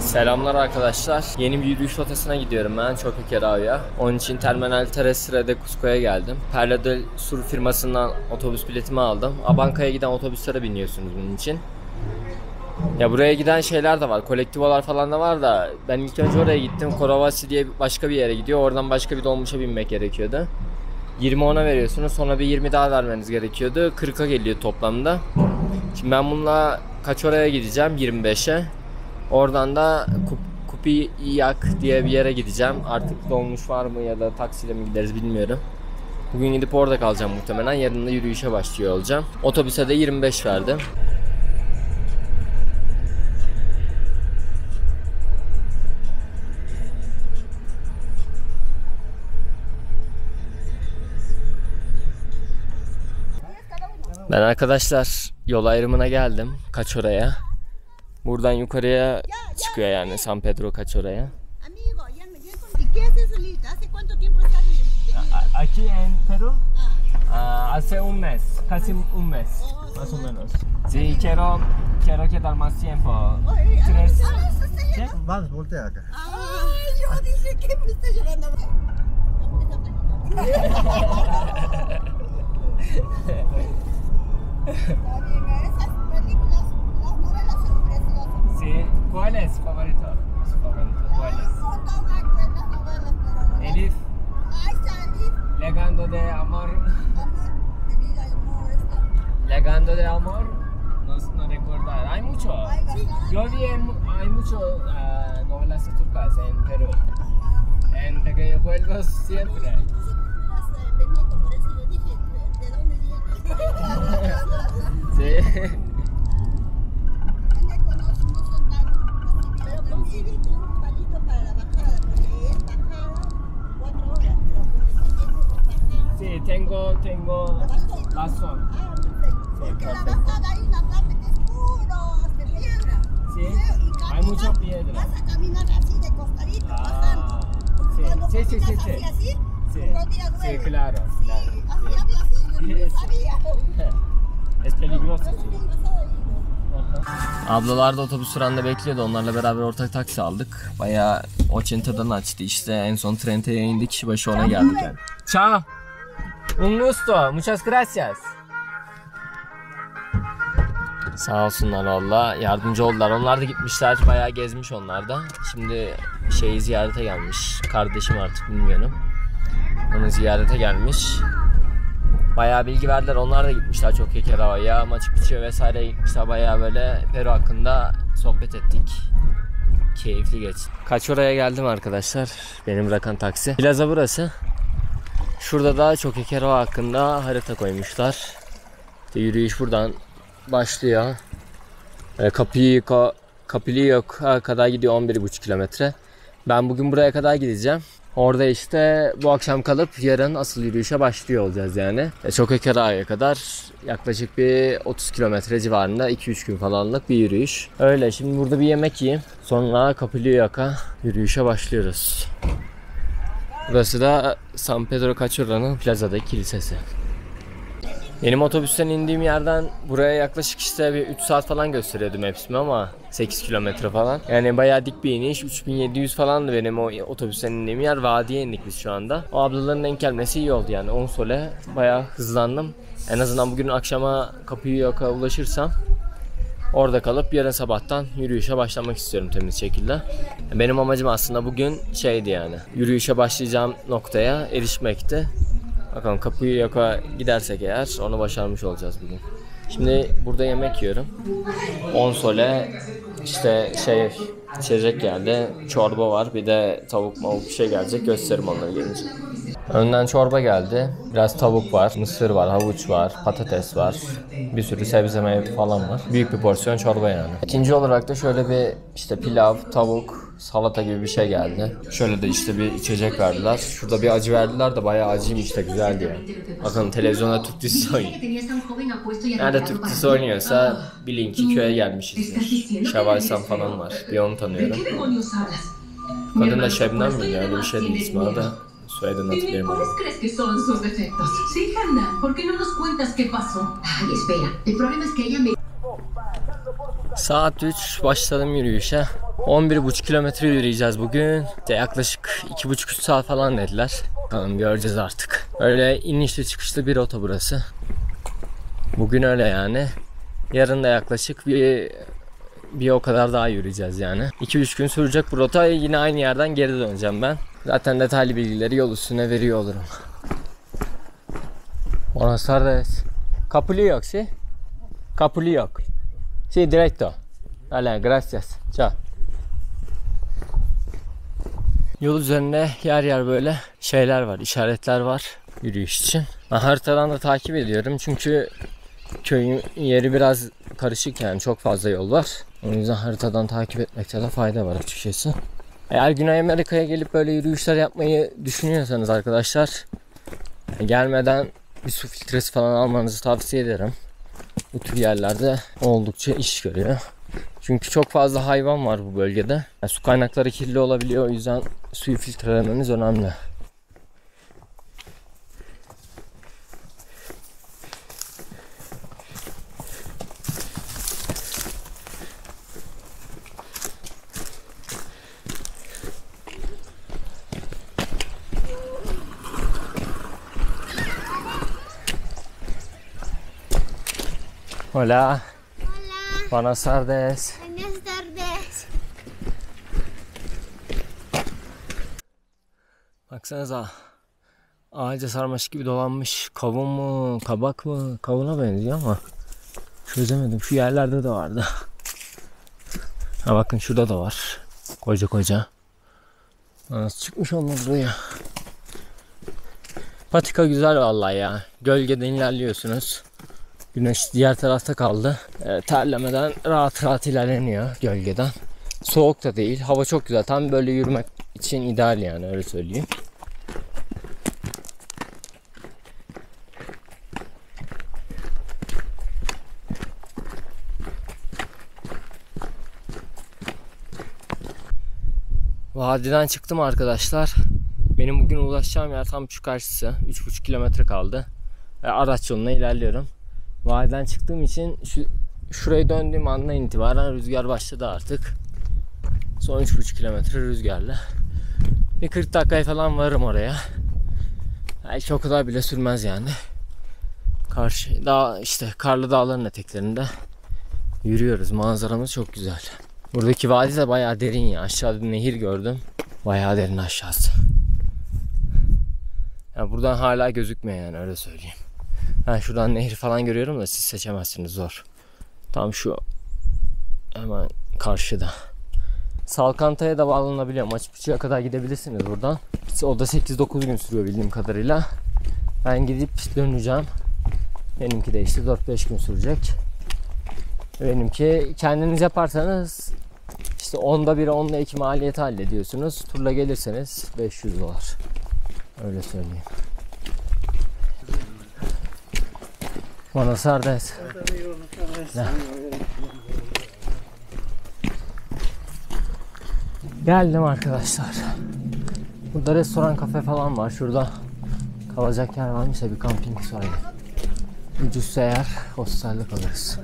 Selamlar arkadaşlar. Yeni bir yürüyüş rotasına gidiyorum ben Choquequirao'ya. Onun için Terminal Terrestre de Cusco'ya geldim. Perla del Sur firmasından otobüs biletimi aldım. Abanca'ya giden otobüslere biniyorsunuz bunun için. Ya buraya giden şeyler de var. Kolektivolar falan da var da ben ilk önce oraya gittim. Coravasi diye başka bir yere gidiyor. Oradan başka bir dolmuşa binmek gerekiyordu. 20 ona veriyorsunuz. Sonra bir 20 daha vermeniz gerekiyordu. 40'a geliyor toplamda. Şimdi ben bununla Cachorra'ya gideceğim 25'e. Oradan da Kupiyak diye bir yere gideceğim. Artık dolmuş var mı ya da taksiyle mi gideriz bilmiyorum. Bugün gidip orada kalacağım muhtemelen. Yarın da yürüyüşe başlıyor olacağım. Otobüse de 25 verdim. Ben arkadaşlar yol ayrımına geldim Cachorra'ya. Buradan yukarıya çıkıyor yani San Pedro Cachorra'ya. Aquí en Perú hace un mes, casi un mes, más o menos. Sí, quiero quedar más tiempo. ¿Qué? Vas, voltea acá. Ay, yo dije que me está llorando. Esas películas, las novelas son preciosas. Sí, ¿cuál es favorito? Su favorito, ¿cuál es? Son tan buenas novelas, pero... Elif, Ahí está Elif. Legando de Amor. Amor de vida y amor está. Legando de Amor, no recordar. Hay mucho. Sí. Yo vi hay mucho novelas turcas en Perú. En Pequeños Juegos siempre. Entonces tú miras Benito, por eso yo dije, ¿de dónde viene? Sí. No son tan... Pero consíguete un palito para la bajada, porque es bajada 4 horas, pero con el paquete de bajada... Sí, tengo razón. Ah, perfecto. Porque la bajada ahí la parte es puro de piedra. Sí, Y hay mucha piedra. Vas a caminar así de costadito, bajando. Sí, Cuando sí, caminas sí. así, Sí. tus rodillas Sí, duelen. claro. Sí, claro, así sí. habla así, yo no sabía. Es peligroso. Yo soy pasada y Ablalar da otobüs durağında bekliyordu. Onlarla beraber ortak taksi aldık. Bayağı Ochenta'dan açtı işte. En son Trente'ye indik. Kişi başı ona geldik yani. Ciao. Un gusto. Muchas gracias. Sağ olsunlar valla. Yardımcı oldular. Onlar da gitmişler. Bayağı gezmiş onlar da. Şimdi şeyi ziyarete gelmiş. Kardeşim artık bilmiyorum. Onu ziyarete gelmiş. Bayağı bilgi verdiler. Onlar da gitmişler Choquequirao'ya, Machu Picchu'ya vesaire gitmişler. Bayağı böyle Peru hakkında sohbet ettik. Keyifli geçti. Cachorra'ya geldim arkadaşlar. Benim bırakan taksi. Plaza burası. Şurada da Choquequirao hakkında harita koymuşlar. İşte yürüyüş buradan başlıyor. Kapiliyok'a kadar gidiyor 11,5 kilometre. Ben bugün buraya kadar gideceğim. Orada işte bu akşam kalıp yarın asıl yürüyüşe başlıyor olacağız yani. Choquequirao'ya kadar yaklaşık bir 30 kilometre civarında 2-3 gün falanlık bir yürüyüş. Öyle şimdi burada bir yemek yiyeyim. Sonra Kapiliyok'a yürüyüşe başlıyoruz. Burası da San Pedro Cachorra'nın plazadaki kilisesi. Benim otobüsten indiğim yerden buraya yaklaşık işte bir 3 saat falan gösteriyordu Maps'im ama 8 kilometre falan. Yani bayağı dik bir iniş. 3700 falandı benim o otobüsten indiğim yer. Vadiye indik biz şu anda. O ablaların denk gelmesi iyi oldu yani. 10 sole bayağı hızlandım. En azından bugün akşama Kapiliyok'a ulaşırsam orada kalıp yarın sabahtan yürüyüşe başlamak istiyorum temiz şekilde. Benim amacım aslında bugün şeydi yani. Yürüyüşe başlayacağım noktaya erişmekti. Bakalım Kapiliyok'a gidersek eğer onu başarmış olacağız bugün. Şimdi burada yemek yiyorum. 10 sole işte içecek geldi. Çorba var. Bir de tavuk mavuk bir şey gelecek. Gösteririm onları gelince. Önden çorba geldi. Biraz tavuk var, mısır var, havuç var, patates var. Bir sürü sebze meyve falan var. Büyük bir porsiyon çorba yani. İkinci olarak da şöyle bir işte pilav, tavuk, salata gibi bir şey geldi. Şöyle de işte bir içecek verdiler. Şurada bir acı verdiler de bayağı acıymış da güzeldi yani. Bakın televizyonda Türk dizisi oynuyor. Nerede Türk dizisi oynuyorsa bilin ki köye gelmişizdir. Şevval Sam falan var. Bir onu tanıyorum. Kadın da Şebnem miydi? Öyle bir şey değil ismi da. Soyadını hatırlayamadım. ¿Cuáles crees que son sus defectos? Sí, Hannah, ¿por qué no nos cuentas qué pasó? Ay, espera, el problema es que ella me... Saat 3 başladım yürüyüşe. 11,5 kilometre yürüyeceğiz bugün. İşte yaklaşık 2,5-3 saat falan dediler. Tamam, göreceğiz artık. Öyle inişli çıkışlı bir rota burası. Bugün öyle yani. Yarın da yaklaşık bir o kadar daha yürüyeceğiz yani. 2-3 gün sürecek bu rota. Yine aynı yerden geri döneceğim ben. Zaten detaylı bilgileri yol üstüne veriyor olurum. Buenas tardes. Kapuli yok si? Kapuli yok. Si, directo. Vale, gracias. Ciao. Yol üzerinde yer yer böyle şeyler var, işaretler var yürüyüş için. Ben haritadan da takip ediyorum çünkü köyün yeri biraz karışık yani, çok fazla yol var. O yüzden haritadan takip etmekte de fayda var açıkçası. Eğer Güney Amerika'ya gelip böyle yürüyüşler yapmayı düşünüyorsanız arkadaşlar, gelmeden bir su filtresi falan almanızı tavsiye ederim. Bu tür yerlerde oldukça iş görüyor. Çünkü çok fazla hayvan var bu bölgede. Yani su kaynakları kirli olabiliyor, o yüzden suyu filtrelemeniz önemli. Hola. Buenas tardes. Buenas tardes. Baksanıza. Ağaca sarmaşık gibi dolanmış. Kavun mu, kabak mı? Kavuna benziyor ama çözemedim. Şu yerlerde de vardı. Ha bakın, şurada da var. Koca koca. Nasıl çıkmış onlar buraya? Patika güzel vallahi ya. Gölgeden ilerliyorsunuz. Güneş diğer tarafta kaldı. Terlemeden rahat rahat ilerleniyor gölgeden. Soğuk da değil. Hava çok güzel. Tam böyle yürümek için ideal yani, öyle söyleyeyim. Vadiden çıktım arkadaşlar. Benim bugün ulaşacağım yer tam şu karşısı. 3,5 kilometre kaldı. Araç yoluna ilerliyorum. Vadiden çıktığım için şurayı döndüğüm andan itibaren rüzgar başladı artık. Son 3,5 kilometre rüzgarlı. Bir 40 dakikaya falan varırım oraya. Belki o kadar bile sürmez yani. Karşı dağ, işte karlı dağların eteklerinde yürüyoruz. Manzaramız çok güzel. Buradaki vadi de bayağı derin ya. Aşağıda nehir gördüm. Bayağı derin aşağısı. Yani buradan hala gözükmüyor yani, öyle söyleyeyim. Ben şuradan nehir falan görüyorum da siz seçemezsiniz, zor. Tam şu hemen karşıda. Salkanta'ya da bağlanabiliyor. Machu Picchu'ya kadar gidebilirsiniz buradan. O da 8-9 gün sürüyor bildiğim kadarıyla. Ben gidip döneceğim. Benimki de işte 4-5 gün sürecek. Benimki kendiniz yaparsanız işte 10'da 1'e 10'da 2 maliyeti hallediyorsunuz. Turla gelirseniz $500. Öyle söyleyeyim. Buenas tardes. Geldim arkadaşlar. Burada restoran, kafe falan var. Şurada kalacak yer varmış ya, bir kamping sahili. Ucuzsa eğer hostelde kalırız.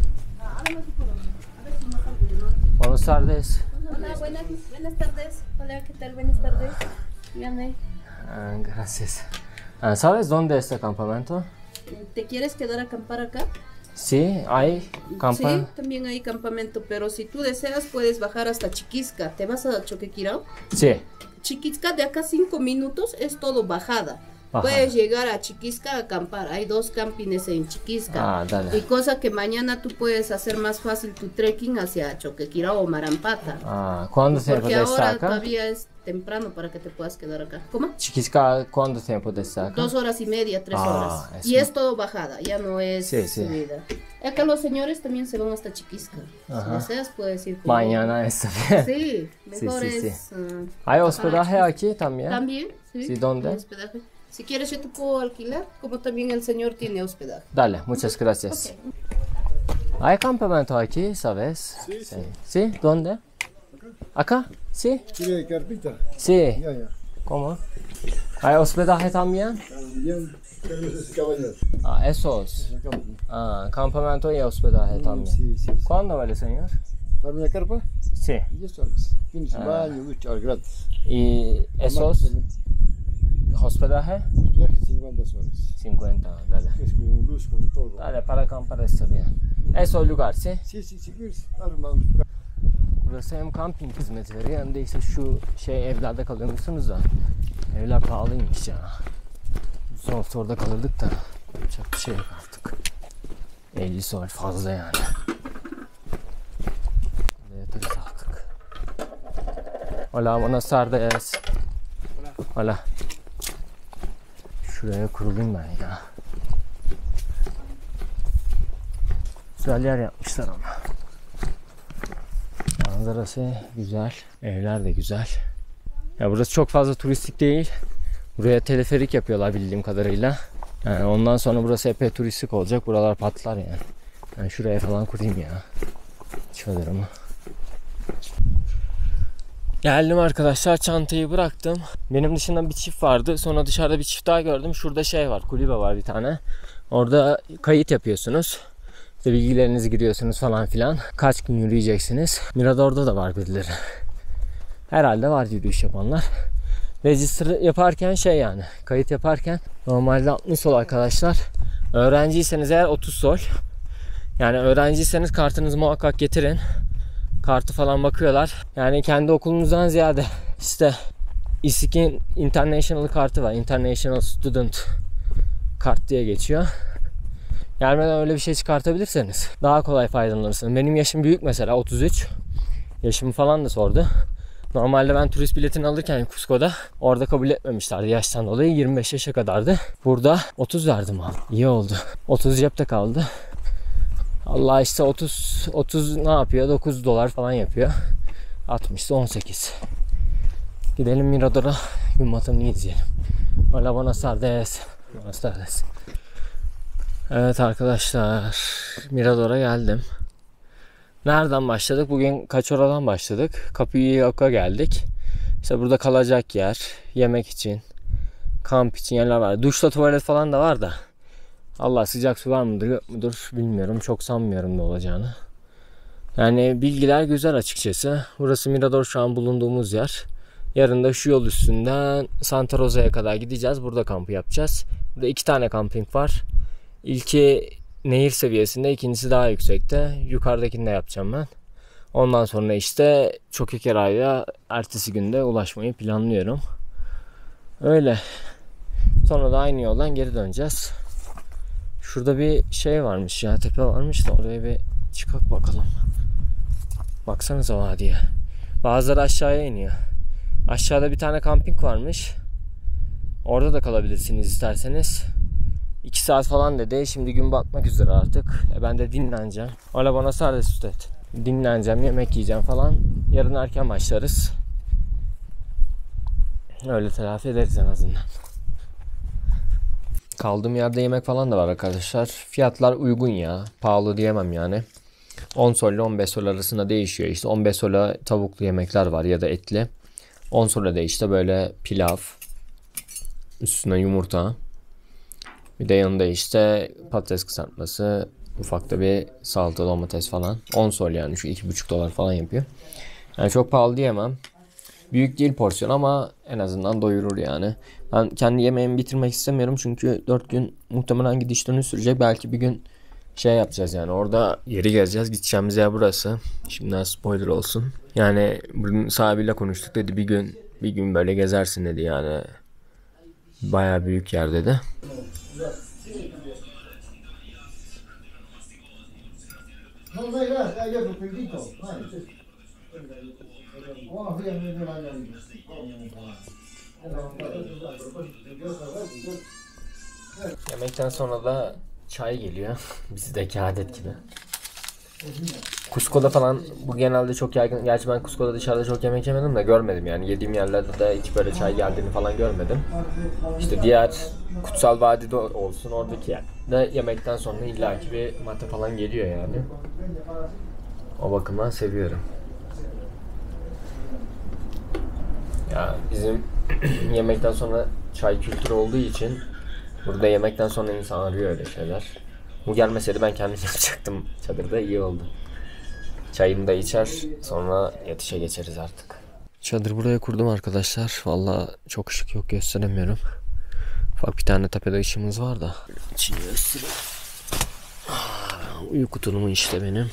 Buenas tardes. Hola, buenas tardes. Hola, ¿qué tal? Buenas tardes. Dígame, Gracias. ¿Sabes dónde está el campamento? ¿te quieres quedar a acampar acá? Sí, hay campamento. Sí, también hay campamento, pero si tú deseas puedes bajar hasta Chiquisca. ¿Te vas a Choquequirao? Sí. Chiquisca, de acá 5 minutos es todo bajada. Ajá. Puedes llegar a Chiquisca a acampar. Hay 2 campings en Chiquisca. Ah, dale. Y cosa que mañana tú puedes hacer más fácil tu trekking hacia Choquequirao o Marampata. ¿Cuánto tiempo Porque está ahora acá? todavía es temprano para que te puedas quedar acá. ¿Cómo? Chiquisca, ¿cuánto tiempo está acá? 2 horas y media, 3 horas. es Y es todo bajada, ya no es Sí, sí. subida. Acá los señores también se van hasta Chiquisca. Ajá. Si deseas puedes ir. Con Mañana está bien. Sí, mejor Sí, sí, es... ¿Hay hospedaje aquí también? También, sí. Sí, ¿dónde? hay hospedaje. Si quieres yo te puedo alquilar, como también el señor tiene hospedaje. Dale, muchas gracias. Ok. ¿Hay campamento aquí, sabes? Sí, sí. ¿Sí? ¿Dónde? ¿Acá? ¿Sí? ¿Quiere carpita? Sí. Ya, ya. ¿Cómo? ¿Hay hospedaje también? También tenemos caballos. Esos. Campamento y hospedaje también. Sí, sí, sí. ¿Cuándo vale, señor? Para una carpa, Sí. $10. Tienes baño, ducha, gratis. Y esos hospedaje Hospedaje $50. 50, dale. Es con luz, con todo. Dale, para acampar está bien. Eso lugar, sí. Sí, si quieres, armamos tu casa. Burası hem kamping hizmeti veriyor hem de işte şu evlerde kalıyormuşsunuz da. Evler pahalıymış ya. Biz orada kalırdık da yapacak bir şey yok artık. 50 sol fazla yani. Ne yaparız artık. Hola, buenas tardes. Hola. Şuraya kurulayım ben ya. Güzel yer yapmışlar ama. Manzarası güzel. Evler de güzel. Ya burası çok fazla turistik değil. Buraya teleferik yapıyorlar bildiğim kadarıyla. Yani ondan sonra burası epey turistik olacak. Buralar patlar yani. Ben şuraya falan kurayım ya. Çadırımı. Geldim arkadaşlar, çantayı bıraktım. Benim dışında bir çift vardı. Sonra dışarıda bir çift daha gördüm. Şurada şey var, kulübe var bir tane. Orada kayıt yapıyorsunuz. İşte bilgilerinizi giriyorsunuz falan filan. Kaç gün yürüyeceksiniz. Mirador'da da var birileri. Herhalde var yürüyüş yapanlar. Register yaparken şey yani, kayıt yaparken normalde 60 sol arkadaşlar. Öğrenciyseniz eğer 30 sol. Yani öğrenciyseniz kartınızı muhakkak getirin. Kartı falan bakıyorlar. Yani kendi okulunuzdan ziyade işte İSİK'in International kartı var. International Student kart diye geçiyor. Gelmeden öyle bir şey çıkartabilirseniz daha kolay faydalanırsınız. Benim yaşım büyük mesela, 33. Yaşımı falan da sordu. Normalde ben turist biletini alırken Cusco'da orada kabul etmemişlerdi yaştan dolayı. 25 yaşa kadardı. Burada 30 verdim abi. İyi oldu. 30 cepte kaldı. Allah işte 30 ne yapıyor? 9 dolar falan yapıyor. 60'da 18. Gidelim Mirador'a gün batımını izleyelim. Hola, buenas tardes. Buenas tardes. Evet arkadaşlar, Mirador'a geldim. Nereden başladık? Bugün Cachorro'dan başladık. Capuyuyoca geldik. İşte burada kalacak yer, yemek için, kamp için yerler var. Duşla tuvalet falan da var da. Allah, sıcak su var mıdır yok mudur bilmiyorum. Çok sanmıyorum da olacağını. Yani bilgiler güzel açıkçası. Burası Mirador, şu an bulunduğumuz yer. Yarın da şu yol üstünden Santa Rosa'ya kadar gideceğiz. Burada kampı yapacağız. Burada 2 tane kamping var. İlki nehir seviyesinde, ikincisi daha yüksekte. Yukarıdakini de yapacağım ben. Ondan sonra işte Choquequerá'ya ertesi günde ulaşmayı planlıyorum. Öyle. Sonra da aynı yoldan geri döneceğiz. Şurada bir şey varmış ya, tepe varmış da oraya bir çıkak bakalım. Baksanıza vadiye. Bazıları aşağıya iniyor. Aşağıda bir tane kamping varmış. Orada da kalabilirsiniz isterseniz. 2 saat falan dedi. Şimdi gün batmak üzere artık. Ben de dinleneceğim. Hola, buenas tardes usted. Dinleneceğim, yemek yiyeceğim falan. Yarın erken başlarız. Öyle telafi ederiz en azından. Kaldığım yerde yemek falan da var arkadaşlar. Fiyatlar uygun ya. Pahalı diyemem yani. 10 sol ile 15 sol arasında değişiyor. İşte 15 sola tavuklu yemekler var ya da etli. 10 sola da işte böyle pilav. Üstüne yumurta. Bir de yanında işte patates kızartması. Ufakta bir salata, domates falan. 10 sol yani, şu 2,5 dolar falan yapıyor. Yani çok pahalı diyemem. Büyük değil porsiyon ama en azından doyurur yani. Ben kendi yemeğimi bitirmek istemiyorum çünkü 4 gün muhtemelen gidiş dönüş sürecek. Belki bir gün şey yapacağız yani, orada yeri gezeceğiz. Gideceğimiz yer burası. Şimdiden spoiler olsun. Yani bunun sahibiyle konuştuk, dedi bir gün böyle gezersin dedi yani. Bayağı büyük yer dedi. Yemekten sonra da çay geliyor. Bizdeki adet gibi. Cusco'da falan bu genelde çok yaygın. Gerçi ben Cusco'da dışarıda çok yemek yemedim de görmedim yani. Yediğim yerlerde de hiç böyle çay geldiğini falan görmedim. İşte diğer Kutsal Vadide olsun, oradaki yerde yemekten sonra illaki bir mate falan geliyor yani. O bakımdan seviyorum. Ya bizim yemekten sonra çay kültürü olduğu için burada yemekten sonra insan arıyor öyle şeyler. Bu gelmeseydi ben kendim yapacaktım çadırda, iyi oldu. Çayımı da içer, sonra yatışa geçeriz artık. Çadır buraya kurdum arkadaşlar. Vallahi çok ışık yok, gösteremiyorum. Ufak bir tane tepede ışığımız var da. İçini göstereyim. Uyku tulumu işte benim.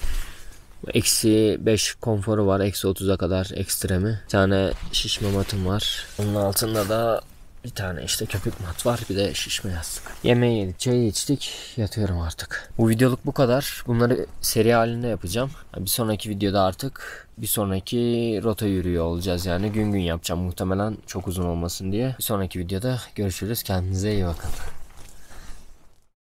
-5 konforu var. -30'a kadar ekstremi. Bir tane şişme matım var. Onun altında da bir tane işte köpük mat var. Bir de şişme yastık. Yemeği yedik, çayı içtik. Yatıyorum artık. Bu videoluk bu kadar. Bunları seri halinde yapacağım. Bir sonraki videoda artık bir sonraki rota yürüyor olacağız. Yani gün gün yapacağım muhtemelen, çok uzun olmasın diye. Bir sonraki videoda görüşürüz. Kendinize iyi bakın.